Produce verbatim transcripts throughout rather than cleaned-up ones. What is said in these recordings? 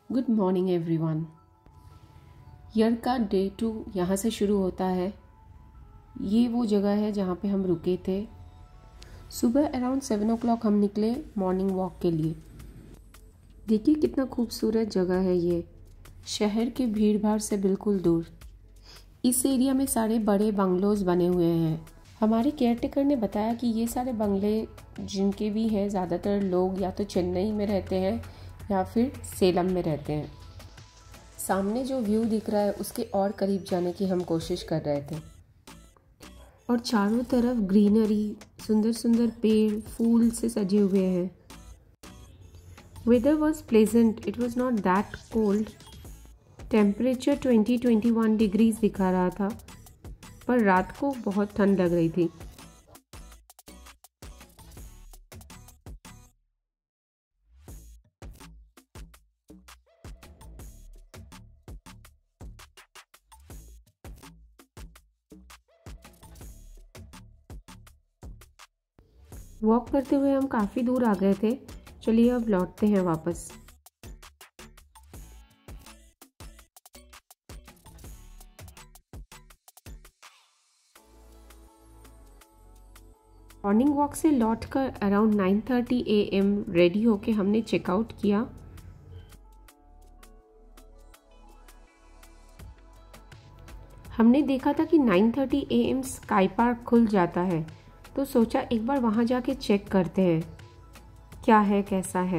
Good morning everyone. Year का day two यहाँ से शुरू होता है। ये वो जगह है जहाँ पे हम रुके थे। सुबह अराउंड सेवन ओ क्लॉक हम निकले मॉर्निंग वॉक के लिए। देखिए कितना खूबसूरत जगह है ये, शहर के भीड़ भाड़ से बिल्कुल दूर। इस एरिया में सारे बड़े बंगलोज बने हुए हैं। हमारे केयरटेकर ने बताया कि ये सारे बंगले जिनके भी हैं, ज़्यादातर लोग या तो चेन्नई में रहते हैं या फिर सेलम में रहते हैं। सामने जो व्यू दिख रहा है उसके और करीब जाने की हम कोशिश कर रहे थे और चारों तरफ ग्रीनरी, सुंदर सुंदर पेड़ फूल से सजे हुए हैं। Weather was pleasant, it was not that cold. Temperature twenty twenty one degrees दिखा रहा था, पर रात को बहुत ठंड लग रही थी। वॉक करते हुए हम काफ़ी दूर आ गए थे। चलिए अब लौटते हैं वापस। मॉर्निंग वॉक से लौटकर around nine thirty A M ready होके हमने चेकआउट किया। हमने देखा था कि nine thirty A M sky park खुल जाता है, तो सोचा एक बार वहाँ जाके चेक करते हैं क्या है कैसा है।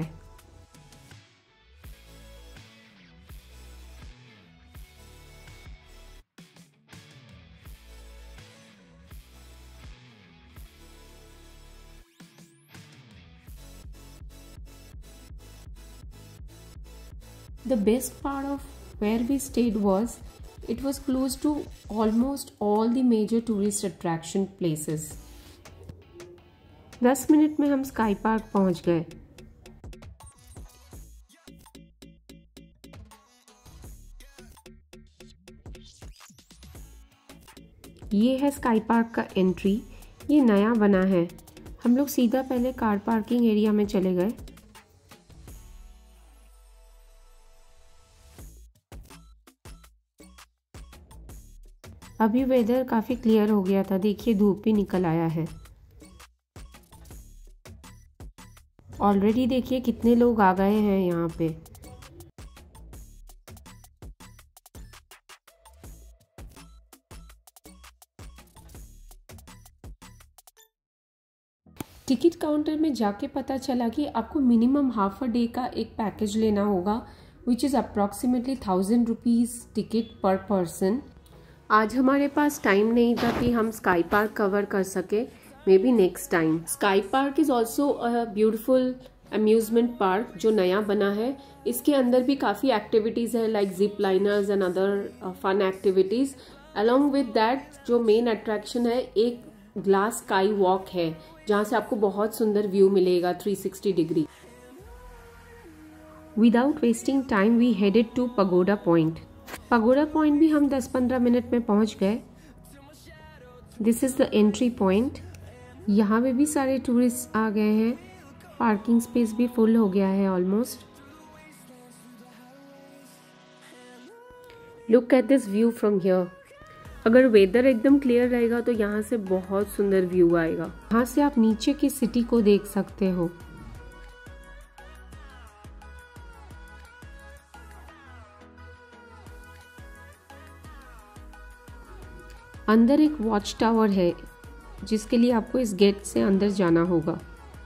The best part of where we stayed was it was close to almost all the major tourist attraction places. दस मिनट में हम स्काई पार्क पहुंच गए। ये है स्काई पार्क का एंट्री। ये नया बना है। हम लोग सीधा पहले कार पार्किंग एरिया में चले गए। अभी वेदर काफ़ी क्लियर हो गया था, देखिए धूप भी निकल आया है। ऑलरेडी देखिए कितने लोग आ गए हैं यहाँ पे। टिकट काउंटर में जाके पता चला कि आपको मिनिमम हाफ अ डे का एक पैकेज लेना होगा, which is approximately thousand rupees ticket per person. आज हमारे पास टाइम नहीं था कि हम स्काई पार्क कवर कर सके, maybe next time. Sky park is also a beautiful amusement park जो नया बना है। इसके अंदर भी काफ़ी एक्टिविटीज़ है like zip liners and other fun activities. Along with that जो मेन अट्रैक्शन है, एक ग्लास स्काई वॉक है जहाँ से आपको बहुत सुंदर व्यू मिलेगा three sixty degree. Without wasting time we headed to pagoda point. Pagoda point भी हम दस पंद्रह मिनट में पहुँच गए। This is the entry point. यहाँ पे भी सारे टूरिस्ट आ गए हैं। पार्किंग स्पेस भी फुल हो गया है almost. Look at this view from here. अगर वेदर एकदम क्लियर रहेगा तो यहाँ से बहुत सुंदर व्यू आएगा। यहाँ से आप नीचे की सिटी को देख सकते हो। अंदर एक वॉच टावर है जिसके लिए आपको इस गेट से अंदर जाना होगा।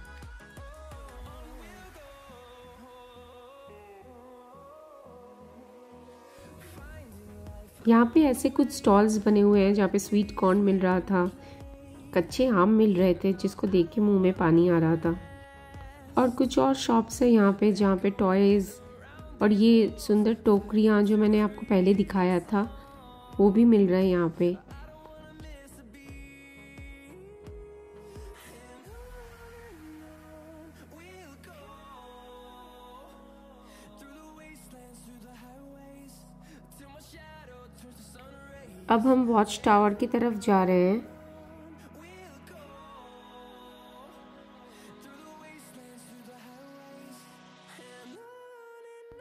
यहाँ पे ऐसे कुछ स्टॉल्स बने हुए हैं जहाँ पे स्वीट कॉर्न मिल रहा था, कच्चे आम मिल रहे थे जिसको देख के मुंह में पानी आ रहा था, और कुछ और शॉप्स है यहाँ पे जहाँ पे टॉयज़ और ये सुंदर टोकरियाँ जो मैंने आपको पहले दिखाया था वो भी मिल रहे हैं यहाँ पे। अब हम वॉच टावर की तरफ जा रहे हैं।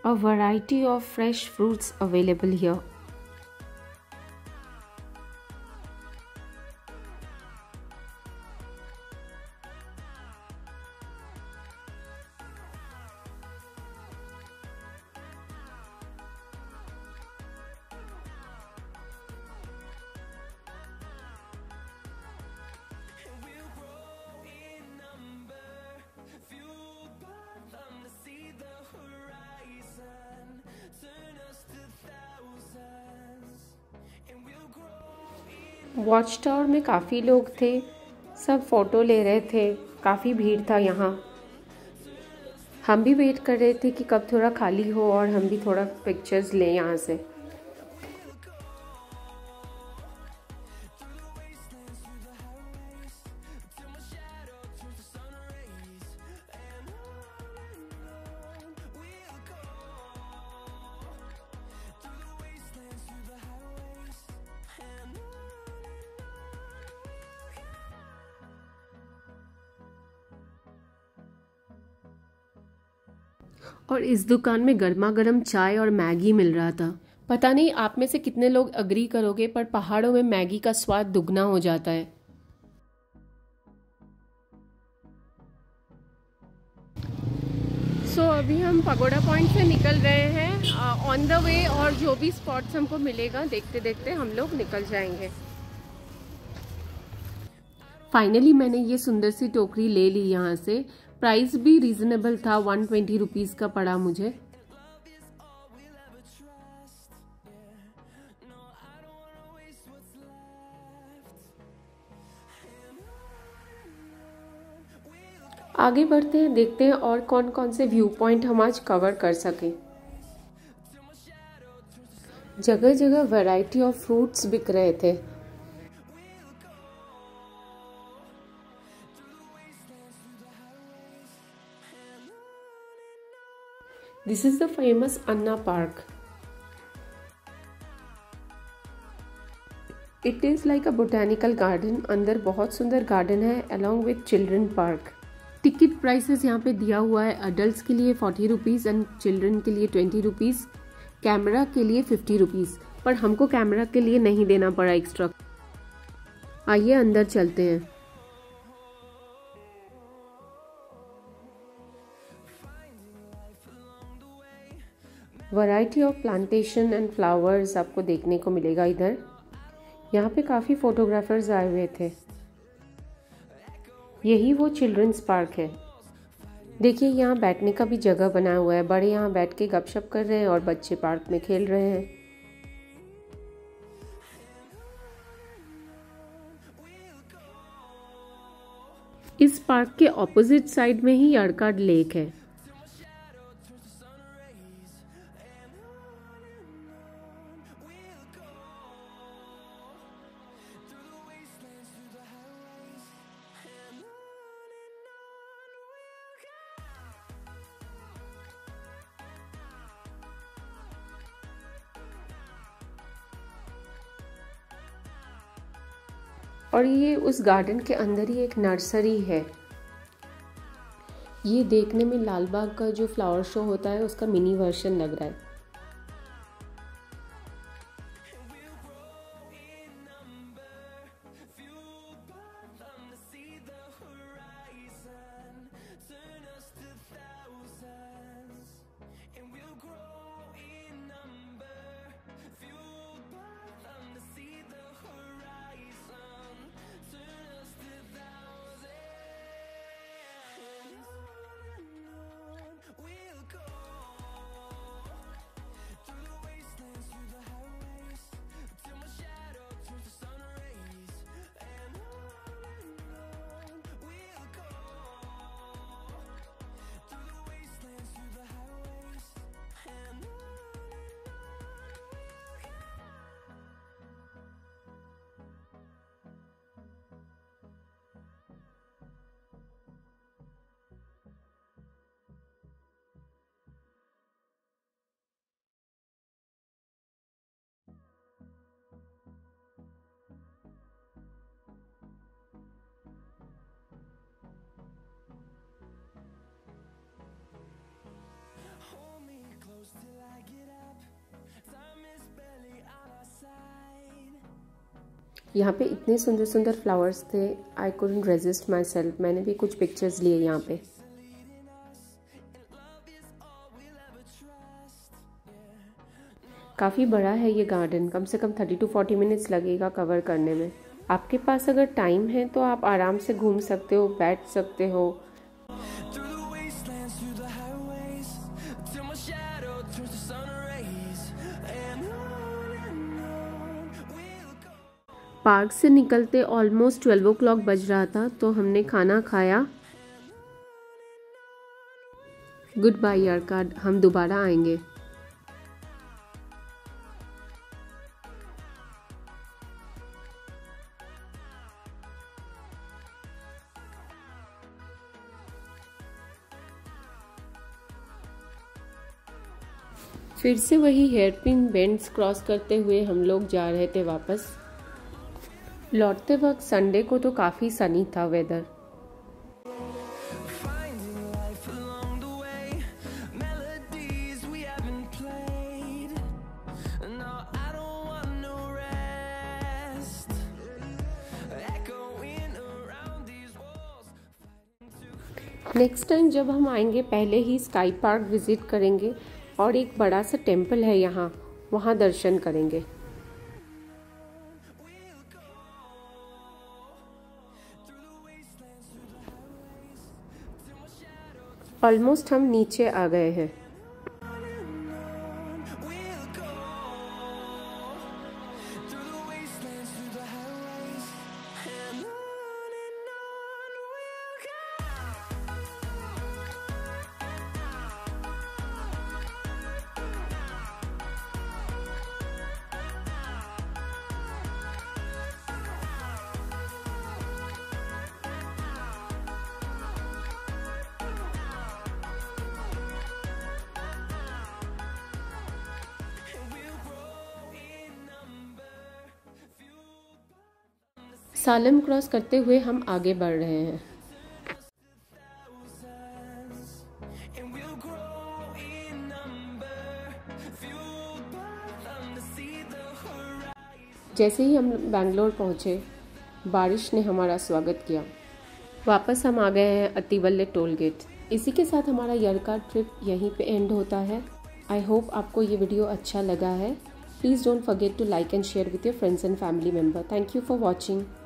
A variety of fresh fruits available here. Watch tower में काफ़ी लोग थे, सब फ़ोटो ले रहे थे, काफ़ी भीड़ था यहाँ। हम भी वेट कर रहे थे कि कब थोड़ा खाली हो और हम भी थोड़ा पिक्चर्स लें यहाँ से। और इस दुकान में गर्मा गर्म चाय और मैगी मिल रहा था। पता नहीं आप में से कितने लोग अग्री करोगे, पर पहाड़ों में मैगी का स्वाद दुगना हो जाता है। सो so, अभी हम पगोड़ा पॉइंट से निकल रहे हैं ऑन द वे, और जो भी स्पॉट्स हमको मिलेगा देखते देखते हम लोग निकल जाएंगे। फाइनली मैंने ये सुंदर सी टोकरी ले ली यहाँ से। प्राइस भी रीजनेबल था, वन ट्वेंटी रुपीज़ का पड़ा मुझे। आगे बढ़ते हैं, देखते हैं और कौन कौन से व्यू पॉइंट हम आज कवर कर सकें। जगह जगह वैरायटी ऑफ फ्रूट्स बिक रहे थे। This is the famous Anna Park. It is like a botanical garden. अंदर बहुत सुंदर गार्डन है along with children park. Ticket prices यहाँ पे दिया हुआ है। अडल्ट के लिए फोर्टी रुपीज़ एंड चिल्ड्रन के लिए ट्वेंटी रुपीज़, कैमरा के लिए फिफ्टी रुपीज़, पर हमको कैमरा के लिए नहीं देना पड़ा एक्स्ट्रा। आइए अंदर चलते हैं। Variety of plantation and flowers आपको देखने को मिलेगा इधर। यहाँ पे काफ़ी फोटोग्राफर्स आए हुए थे। यही वो चिल्ड्रंस पार्क है। देखिए यहाँ बैठने का भी जगह बना हुआ है। बड़े यहाँ बैठ के गपशप कर रहे हैं और बच्चे पार्क में खेल रहे हैं। इस पार्क के ऑपोजिट साइड में ही यरकाड लेक है। और ये उस गार्डन के अंदर ही एक नर्सरी है। ये देखने में लालबाग का जो फ्लावर शो होता है उसका मिनी वर्जन लग रहा है। यहाँ पे इतने सुंदर सुंदर फ्लावर्स थे, I couldn't resist myself. मैंने भी कुछ पिक्चर्स लिए यहाँ पे। काफ़ी बड़ा है ये गार्डन, कम से कम थर्टी टू फोर्टी मिनट्स लगेगा कवर करने में। आपके पास अगर टाइम है तो आप आराम से घूम सकते हो, बैठ सकते हो। पार्क से निकलते ऑलमोस्ट ट्वेल्व ओ क्लॉक बज रहा था, तो हमने खाना खाया। गुड बाय यरकाड, हम दोबारा आएंगे। फिर से वही हेयरपिन बेंड्स क्रॉस करते हुए हम लोग जा रहे थे वापस। लौटते वक्त संडे को तो काफ़ी सनी था वेदर। नेक्स्ट टाइम जब हम आएंगे पहले ही स्काई पार्क विजिट करेंगे और एक बड़ा सा टेम्पल है यहाँ, वहाँ दर्शन करेंगे। ऑलमोस्ट हम नीचे आ गए हैं। सालम क्रॉस करते हुए हम आगे बढ़ रहे हैं। जैसे ही हम बैंगलोर पहुंचे, बारिश ने हमारा स्वागत किया। वापस हम आ गए हैं अतिवल्ले टोल गेट। इसी के साथ हमारा यरकाड ट्रिप यहीं पे एंड होता है। आई होप आपको ये वीडियो अच्छा लगा है। Please don't forget to like and share with your friends and family member. Thank you for watching.